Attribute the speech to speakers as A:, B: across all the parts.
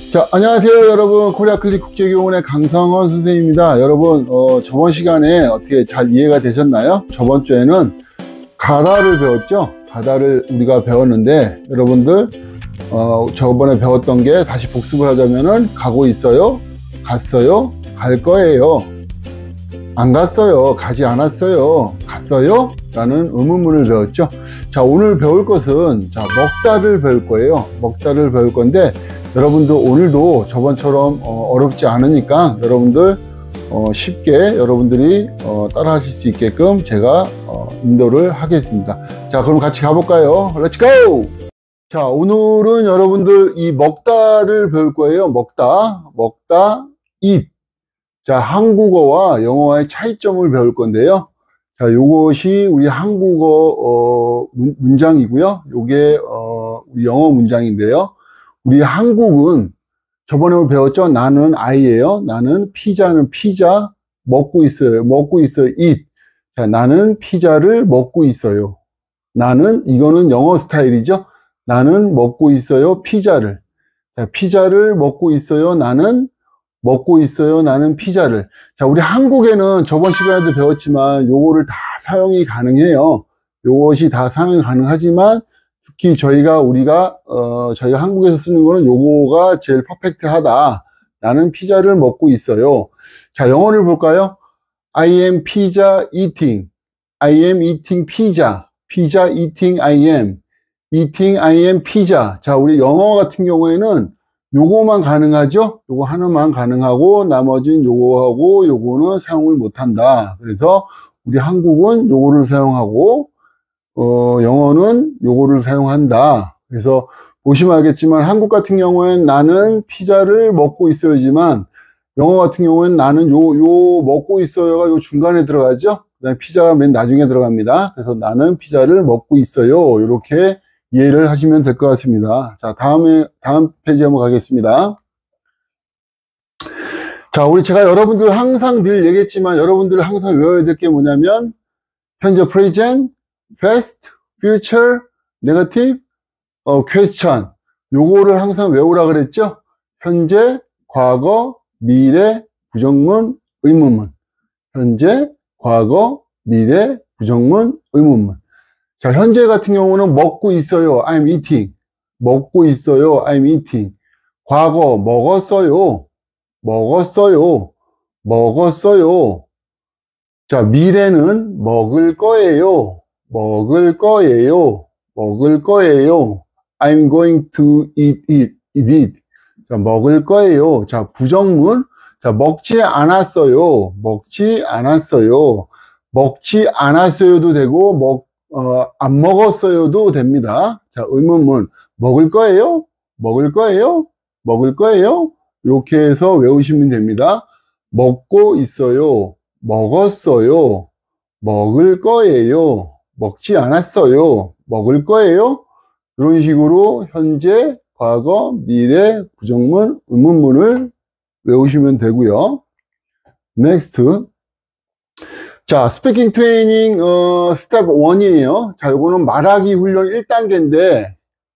A: 자, 안녕하세요 여러분. 코리아클릭 국제교원의 강성원 선생님입니다. 여러분 저번 시간에 어떻게 잘 이해가 되셨나요? 저번 주에는 가다를 배웠죠. 가다를 우리가 배웠는데 여러분들 저번에 배웠던 게 다시 복습을 하자면은 가고 있어요, 갔어요, 갈 거예요, 안 갔어요, 가지 않았어요, 갔어요? 라는 의문문을 배웠죠. 자, 오늘 배울 것은 먹다를 배울 거예요. 먹다를 배울 건데 여러분들 오늘도 저번처럼 어렵지 않으니까 여러분들 쉽게 여러분들이 따라 하실 수 있게끔 제가 인도를 하겠습니다. 자, 그럼 같이 가볼까요? 렛츠 고! 자, 오늘은 여러분들 이 먹다를 배울 거예요. 먹다, eat. 자, 한국어와 영어와의 차이점을 배울 건데요. 자, 요것이 우리 한국어 문장이고요. 요게 우리 영어 문장인데요. 우리 한국은 저번에 배웠죠. 나는 I예요. 나는 피자는 피자 먹고 있어요. 먹고 있어요. eat. 자, 나는 피자를 먹고 있어요. 나는, 이거는 영어 스타일이죠. 나는 먹고 있어요. 피자를. 자, 피자를 먹고 있어요. 나는 먹고 있어요. 나는 피자를. 자, 우리 한국에는 저번 시간에도 배웠지만 요거를 다 사용이 가능해요. 요것이 다 사용이 가능하지만 특히 우리가 한국에서 쓰는 거는 요거가 제일 퍼펙트하다. 나는 피자를 먹고 있어요. 자, 영어를 볼까요? I am pizza eating. I am eating pizza. Pizza eating I am. Eating I am pizza. 자, 우리 영어 같은 경우에는 요거만 가능하죠? 요거 하나만 가능하고 나머지는 요거하고 요거는 사용을 못한다. 그래서 우리 한국은 요거를 사용하고 영어는 요거를 사용한다. 그래서 보시면 알겠지만 한국 같은 경우에는 나는 피자를 먹고 있어야지만 영어 같은 경우에는 나는 요 먹고 있어요가 요 중간에 들어가죠. 그다음에 피자가 맨 나중에 들어갑니다. 그래서 나는 피자를 먹고 있어요. 이렇게 이해를 하시면 될 것 같습니다. 자, 다음 페이지 한번 가겠습니다. 자, 제가 여러분들 항상 늘 얘기했지만 여러분들 항상 외워야 될 게 뭐냐면 현재 present, past, future, negative, question. 요거를 항상 외우라 그랬죠? 현재, 과거, 미래, 부정문, 의문문. 현재, 과거, 미래, 부정문, 의문문. 자, 현재 같은 경우는 먹고 있어요. I'm eating. 먹고 있어요. I'm eating. 과거, 먹었어요. 먹었어요. 먹었어요. 자, 미래는 먹을 거예요. 먹을 거예요. 먹을 거예요. I'm going to eat it. 자, 먹을 거예요. 자, 부정문. 자, 먹지 않았어요. 먹지 않았어요. 먹지 않았어요도 되고, 안 먹었어요도 됩니다. 자, 의문문. 먹을 거예요? 먹을 거예요? 먹을 거예요? 이렇게 해서 외우시면 됩니다. 먹고 있어요. 먹었어요. 먹을 거예요. 먹지 않았어요. 먹을 거예요. 이런 식으로 현재, 과거, 미래, 부정문, 의문문을 외우시면 되고요. Next. 자, 스피킹 트레이닝 스텝 1이에요. 자, 이거는 말하기 훈련 1단계인데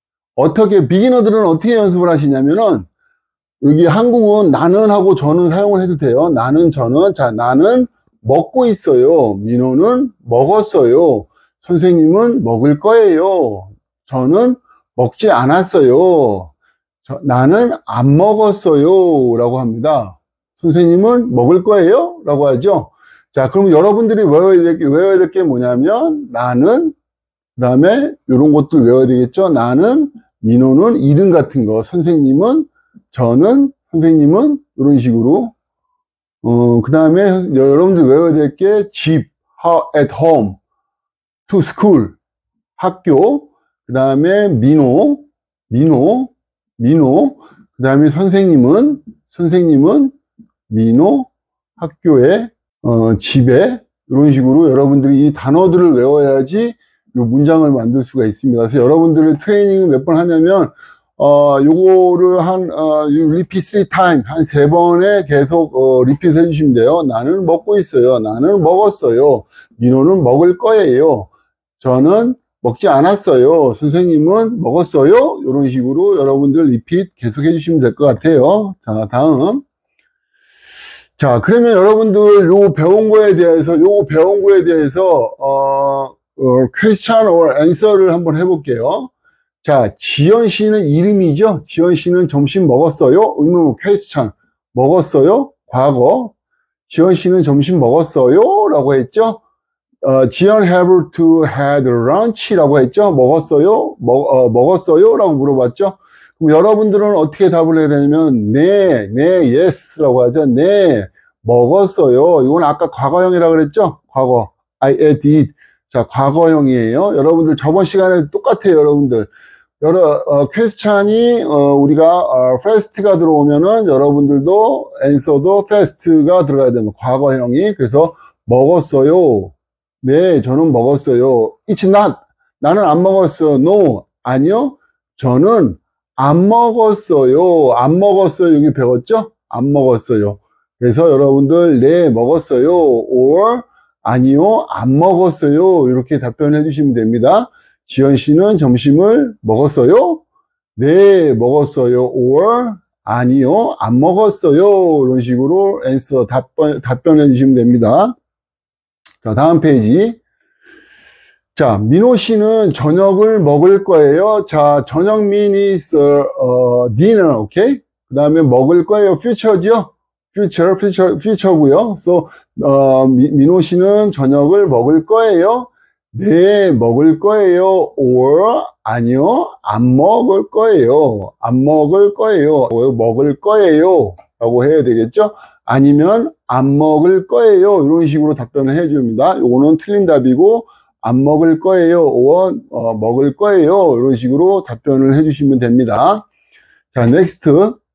A: 비기너들은 어떻게 연습을 하시냐면은 여기 한국은 나는 하고 저는 사용을 해도 돼요. 나는, 저는. 자, 나는 먹고 있어요. 민호는 먹었어요. 선생님은 먹을 거예요. 저는 먹지 않았어요. 나는 안 먹었어요. 라고 합니다. 선생님은 먹을 거예요? 라고 하죠. 자, 그럼 여러분들이 외워야 될 게 뭐냐면, 나는, 그 다음에 이런 것들 외워야 되겠죠. 나는, 민호는 이름 같은 거, 선생님은, 저는, 선생님은, 이런 식으로. 그 다음에 여러분들 외워야 될 게 집, at home, to school, 학교, 그 다음에 민호, 그 다음에 선생님은, 민호, 학교에, 집에, 이런 식으로 여러분들이 이 단어들을 외워야지 이 문장을 만들 수가 있습니다. 그래서 여러분들의 트레이닝을 몇 번 하냐면, 요거를 repeat 3 times, 한 3번에 계속, repeat 해주시면 돼요. 나는 먹고 있어요. 나는 먹었어요. 민호는 먹을 거예요. 저는 먹지 않았어요. 선생님은 먹었어요. 이런 식으로 여러분들 리핏 계속 해주시면 될 것 같아요. 자, 다음. 자, 그러면 여러분들 요 배운 거에 대해서 question or answer를 한번 해볼게요. 자, 지연 씨는 이름이죠? 지연 씨는 점심 먹었어요? 의문 question. 먹었어요? 과거. 지연 씨는 점심 먹었어요? 라고 했죠? 지연 have to had lunch 라고 했죠? 먹었어요? 먹었어요? 라고 물어봤죠? 그럼 여러분들은 어떻게 답을 해야 되냐면, 네, yes 라고 하죠. 네, 먹었어요. 이건 아까 과거형이라고 그랬죠? 과거. I did. 자, 과거형이에요. 여러분들 저번 시간에 똑같아요, 여러분들. question이, 우리가, fast가 들어오면은 여러분들도 answer도 fast가 들어가야 됩니다. 과거형이. 그래서 먹었어요. 네, 저는 먹었어요. It's not. 나는 안 먹었어. No. 아니요. 저는 안 먹었어요. 안 먹었어요. 여기 배웠죠? 안 먹었어요. 그래서 여러분들, 네, 먹었어요. or, 아니요, 안 먹었어요. 이렇게 답변해 주시면 됩니다. 지연 씨는 점심을 먹었어요? 네, 먹었어요. or, 아니요, 안 먹었어요. 이런 식으로 answer 답변해 주시면 됩니다. 자, 다음 페이지. 자, 민호 씨는 저녁을 먹을 거예요. 자, 저녁 means dinner, 오케이? 그 다음에 먹을 거예요. future죠? future고요. So, 민호 씨는 저녁을 먹을 거예요. 네, 먹을 거예요. or, 아니요, 안 먹을 거예요. 안 먹을 거예요. 먹을 거예요. 라고 해야 되겠죠? 아니면 안 먹을 거예요. 이런 식으로 답변을 해줍니다. 이거는 틀린 답이고, 안 먹을 거예요. or, 먹을 거예요. 이런 식으로 답변을 해주시면 됩니다. 자, next.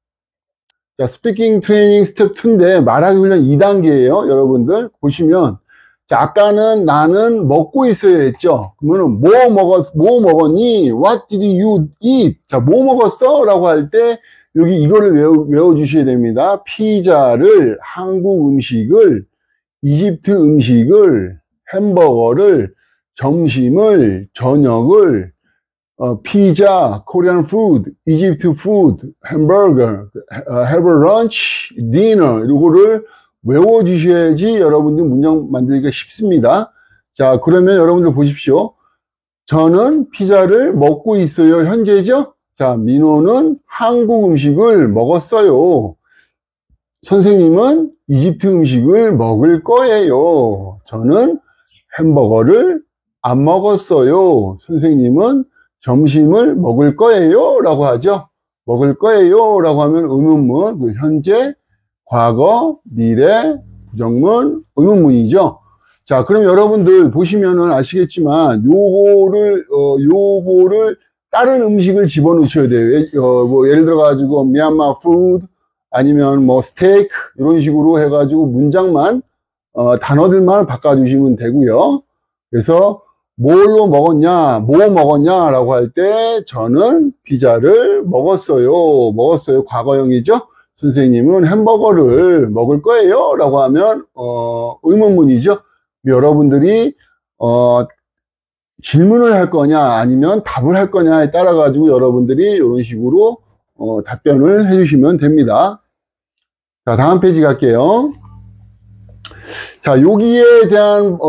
A: 자, 스피킹 트레이닝 스텝 2인데 말하기 훈련 2단계예요. 여러분들 보시면, 자, 아까는 나는 먹고 있어야 했죠. 그러면은 뭐 먹었니? What did you eat? 자, 뭐 먹었어? 라고 할 때 여기 이거를 외워 주셔야 됩니다. 피자를, 한국 음식을, 이집트 음식을, 햄버거를, 점심을, 저녁을, 피자, 코리안 푸드, 이집트 푸드, 햄버거, have a lunch, dinner 이거를 외워주셔야지 여러분들 문장 만들기가 쉽습니다. 자, 그러면 여러분들 보십시오. 저는 피자를 먹고 있어요. 현재죠? 자, 민호는 한국 음식을 먹었어요. 선생님은 이집트 음식을 먹을 거예요. 저는 햄버거를 안 먹었어요. 선생님은 점심을 먹을 거예요. 라고 하죠. 먹을 거예요. 라고 하면 의문문, 그 현재, 과거, 미래, 부정문, 의문문이죠. 자, 그럼 여러분들 보시면은 아시겠지만, 요거를 다른 음식을 집어넣으셔야 돼요. 뭐 예를 들어가지고, 미얀마 푸드, 아니면 뭐 스테이크, 이런 식으로 해가지고 문장만, 단어들만 바꿔주시면 되고요. 그래서, 뭘로 먹었냐, 뭐 먹었냐, 라고 할 때, 저는 피자를 먹었어요. 먹었어요. 과거형이죠. 선생님은 햄버거를 먹을 거예요. 라고 하면, 의문문이죠. 여러분들이, 질문을 할 거냐, 아니면 답을 할 거냐에 따라가지고 여러분들이 이런 식으로, 답변을 해주시면 됩니다. 자, 다음 페이지 갈게요. 자, 여기에 대한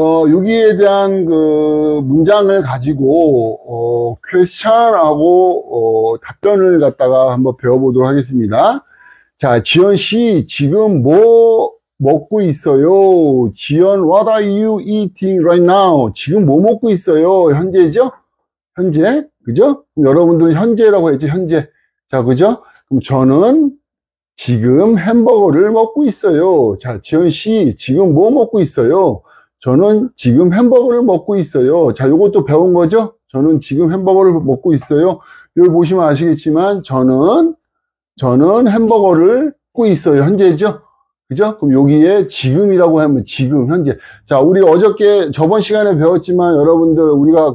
A: 그 문장을 가지고, question하고, 답변을 갖다가 한번 배워보도록 하겠습니다. 자, 지연 씨, 지금 뭐 먹고 있어요? 지연, what are you eating right now? 지금 뭐 먹고 있어요? 현재죠? 현재? 그죠? 그럼 여러분들은 현재라고 했죠? 현재. 자, 그죠? 그럼 저는 지금 햄버거를 먹고 있어요. 자, 지연 씨, 지금 뭐 먹고 있어요? 저는 지금 햄버거를 먹고 있어요. 자, 요것도 배운 거죠? 저는 지금 햄버거를 먹고 있어요. 여기 보시면 아시겠지만, 저는 햄버거를 먹고 있어요. 현재죠? 그죠? 그럼 여기에 지금이라고 하면 지금, 현재. 자, 우리 저번 시간에 배웠지만, 여러분들, 우리가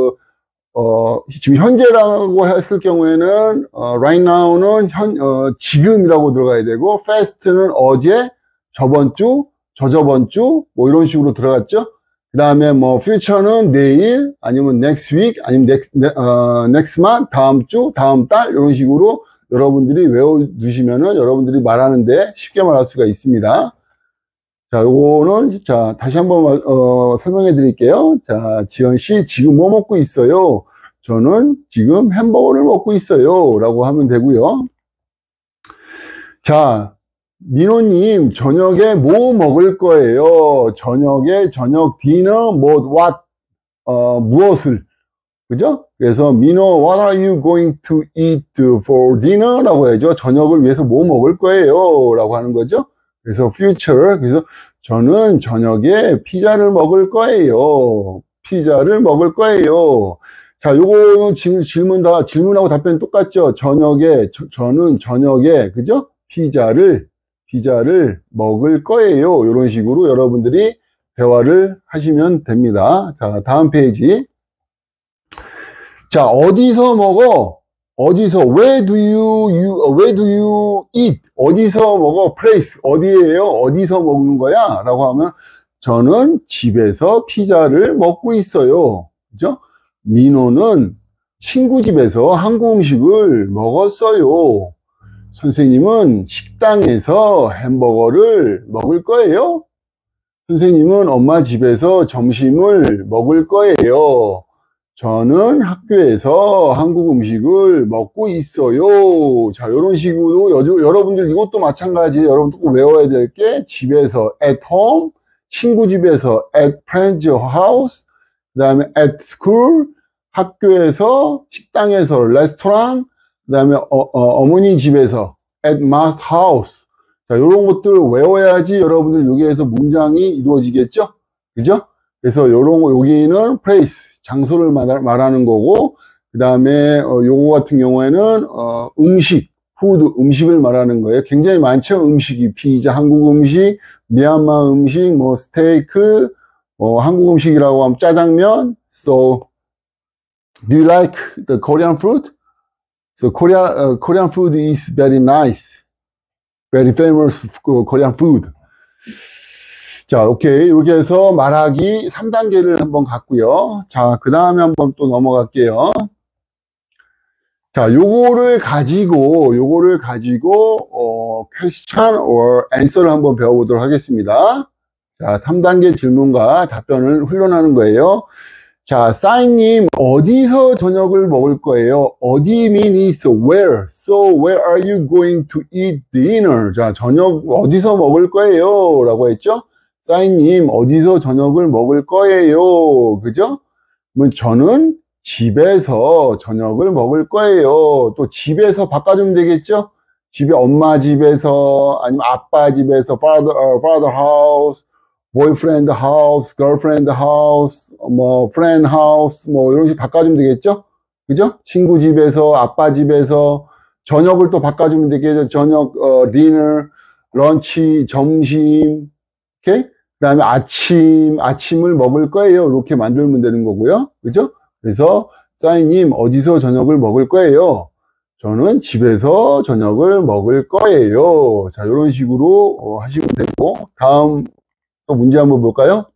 A: 지금 현재라고 했을 경우에는, right now는 지금이라고 들어가야 되고, fast는 어제, 저번 주, 저저번 주, 뭐 이런 식으로 들어갔죠? 그 다음에 뭐 future는 내일, 아니면 next week, 아니면 next month, 다음 주, 다음 달, 이런 식으로 여러분들이 외워두시면은 여러분들이 말하는데 쉽게 말할 수가 있습니다. 자, 요거는, 자, 다시 한번, 설명해 드릴게요. 자, 지연씨, 지금 뭐 먹고 있어요? 저는 지금 햄버거를 먹고 있어요. 라고 하면 되고요. 자, 민호님, 저녁에 뭐 먹을 거예요? 저녁에, 저녁 디너, 무엇을? 그죠? 그래서, 민호, what are you going to eat for dinner? 라고 해야죠. 저녁을 위해서 뭐 먹을 거예요? 라고 하는 거죠. 그래서, future. 그래서, 저는 저녁에 피자를 먹을 거예요. 피자를 먹을 거예요. 자, 요거는 지금 질문하고 답변 똑같죠? 저녁에, 저는 저녁에, 그죠? 피자를 먹을 거예요. 이런 식으로 여러분들이 대화를 하시면 됩니다. 자, 다음 페이지. 자, 어디서 먹어? 어디서, where do you eat? 어디서 먹어? place. 어디에요? 어디서 먹는 거야? 라고 하면, 저는 집에서 피자를 먹고 있어요. 그죠? 민호는 친구 집에서 한국 음식을 먹었어요. 선생님은 식당에서 햄버거를 먹을 거예요. 선생님은 엄마 집에서 점심을 먹을 거예요. 저는 학교에서 한국 음식을 먹고 있어요. 자, 이런 식으로 여러분들 이것도 마찬가지예요. 여러분들 꼭 외워야 될 게 집에서 at home, 친구 집에서 at friend's house, 그 다음에 at school, 학교에서, 식당에서 레스토랑, 그 다음에 어머니 집에서 at mom's house. 자, 이런 것들을 외워야지 여러분들 여기에서 문장이 이루어지겠죠? 그죠? 그래서 여기는 place, 장소를 말하는 거고, 그 다음에 요거 같은 경우에는 음식, food, 음식을 말하는 거예요. 굉장히 많죠? 음식이 피자, 한국 음식, 미얀마 음식, 뭐 스테이크, 한국 음식이라고 하면 짜장면. So, do you like the Korean food? So Korean food is very nice, very famous Korean food. 자, 오케이. 이렇게 해서 말하기 3단계를 한번 갔고요. 자, 그 다음에 한번 또 넘어갈게요. 자, 요거를 가지고 question or answer를 한번 배워보도록 하겠습니다. 자, 3단계 질문과 답변을 훈련하는 거예요. 자, 싸이님, 어디서 저녁을 먹을 거예요? 어디 means where. So, where are you going to eat dinner? 자, 저녁 어디서 먹을 거예요? 라고 했죠? 싸이님, 어디서 저녁을 먹을 거예요? 그죠? 그러면 저는 집에서 저녁을 먹을 거예요. 또 집에서 바꿔주면 되겠죠? 집에 엄마 집에서, 아니면 아빠 집에서, father house, boyfriend house, girlfriend house, 뭐 friend house, 뭐 이런 식으로 바꿔주면 되겠죠? 그죠? 친구 집에서, 아빠 집에서, 저녁을 또 바꿔주면 되겠죠? 저녁, dinner, 런치, 점심, 오케이? 그 다음에 아침을 먹을 거예요. 이렇게 만들면 되는 거고요. 그죠? 그래서, 싸이님, 어디서 저녁을 먹을 거예요? 저는 집에서 저녁을 먹을 거예요. 자, 이런 식으로 하시면 되고, 다음, 또 문제 한번 볼까요?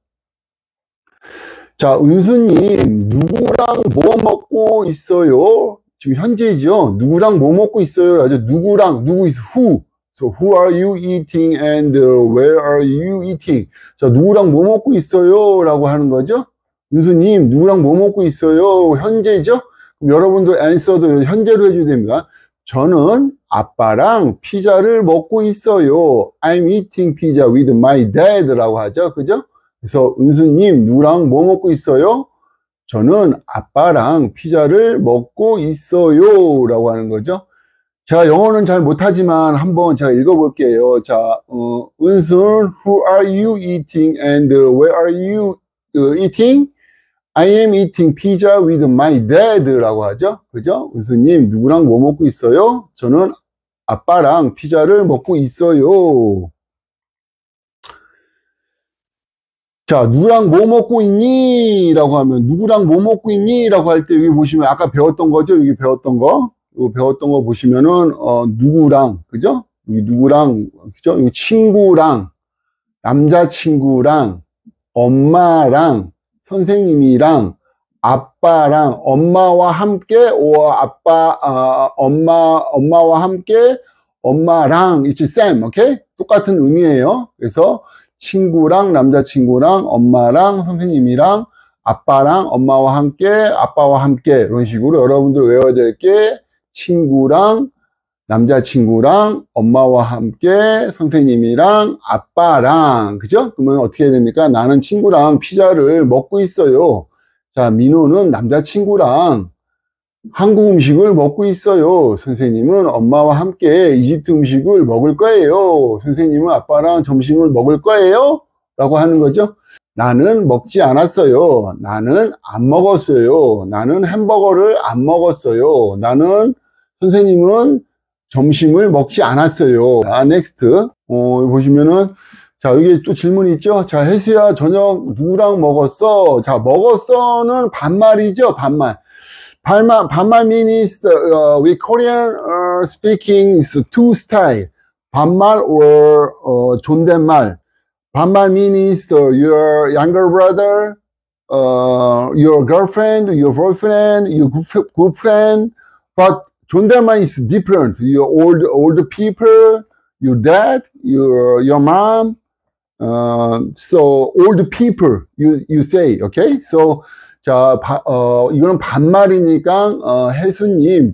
A: 자, 은수님, 누구랑 뭐 먹고 있어요? 지금 현재죠? 누구랑 뭐 먹고 있어요? 아주 누구랑, 누구 is who? So, who are you eating and where are you eating? 자, 누구랑 뭐 먹고 있어요? 라고 하는 거죠? 은수님, 누구랑 뭐 먹고 있어요? 현재죠? 그럼 여러분들 answer도 현재로 해줘야 됩니다. 저는 아빠랑 피자를 먹고 있어요. I'm eating pizza with my dad 라고 하죠. 그죠? 그래서 은수님, 누구랑 뭐 먹고 있어요? 저는 아빠랑 피자를 먹고 있어요. 라고 하는 거죠. 제가 영어는 잘 못하지만 한번 제가 읽어볼게요. 자, 은순, who are you eating and where are you eating? I am eating pizza with my dad 라고 하죠. 그죠? 은수님, 누구랑 뭐 먹고 있어요? 저는 아빠랑 피자를 먹고 있어요. 자, 누구랑 뭐 먹고 있니? 라고 하면, 누구랑 뭐 먹고 있니? 라고 할 때 여기 보시면 아까 배웠던 거죠? 여기 배웠던 거. 이거 배웠던 거 보시면은, 누구랑, 그죠? 여기 누구랑, 그죠? 여기 친구랑, 남자친구랑, 엄마랑 선생님이랑 아빠랑 엄마와 함께 엄마와 함께 엄마랑 it's same, 오케이? 똑같은 의미예요. 그래서 친구랑 남자친구랑 엄마랑 선생님이랑 아빠랑 엄마와 함께 아빠와 함께 이런 식으로 여러분들 외워야 될 게 친구랑 남자친구랑 엄마와 함께 선생님이랑 아빠랑, 그죠? 그러면 어떻게 해야 됩니까? 나는 친구랑 피자를 먹고 있어요. 자, 민호는 남자친구랑 한국 음식을 먹고 있어요. 선생님은 엄마와 함께 이집트 음식을 먹을 거예요. 선생님은 아빠랑 점심을 먹을 거예요. 라고 하는 거죠. 나는 먹지 않았어요. 나는 안 먹었어요. 나는 햄버거를 안 먹었어요. 선생님은 점심을 먹지 않았어요. 자, 넥스트. 보시면은, 자, 여기 또 질문이 있죠? 자, 혜수야, 저녁 누구랑 먹었어? 자, 먹었어는 반말이죠? 반말 means, we Korean speaking is two style. 반말 or, 존댓말. 반말 means your younger brother, your girlfriend, your boyfriend, your good friend. But 존댓말 is different. Your older people, your dad, your mom. So old people, you say, okay? So, 자, 이거는 반말이니까, 혜수님,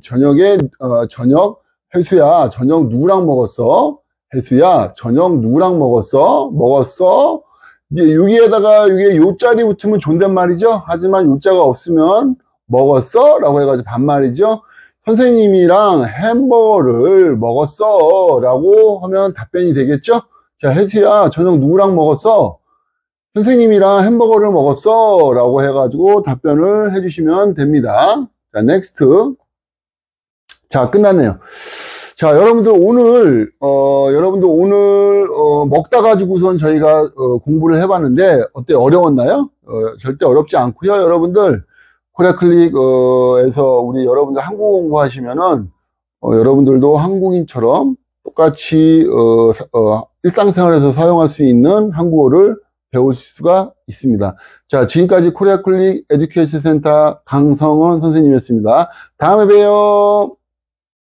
A: 혜수야, 저녁 누구랑 먹었어? 혜수야, 저녁 누구랑 먹었어? 먹었어? 이제 여기에다가 이게 요자리 붙으면 존댓말이죠? 하지만 요자가 없으면 먹었어? 라고 해가지고 반말이죠? 선생님이랑 햄버거를 먹었어? 라고 하면 답변이 되겠죠? 자, 혜수야, 저녁 누구랑 먹었어? 선생님이랑 햄버거를 먹었어? 라고 해가지고 답변을 해주시면 됩니다. 자, 넥스트. 자, 끝났네요. 자, 여러분들 오늘 먹다 가지고선 저희가 공부를 해봤는데, 어때? 어려웠나요? 절대 어렵지 않고요. 여러분들, 코리아클릭에서 우리 여러분들 한국어 공부하시면은, 여러분들도 한국인처럼 똑같이, 일상생활에서 사용할 수 있는 한국어를 배우실 수가 있습니다. 자, 지금까지 코리아클릭 에듀케이션 센터 강성원 선생님이었습니다. 다음에 봬요.